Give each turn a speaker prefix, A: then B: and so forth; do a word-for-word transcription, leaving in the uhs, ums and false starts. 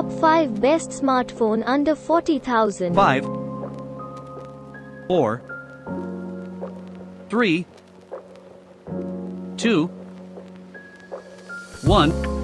A: five best smartphone under forty thousand.
B: five, four, three, two, one.